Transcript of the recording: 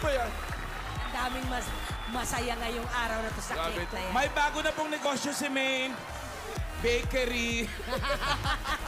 ba yan? Ang daming masaya ngayong araw na to sa Grabe cake to. na yan. May bago na pong negosyo si Maine. Bakery.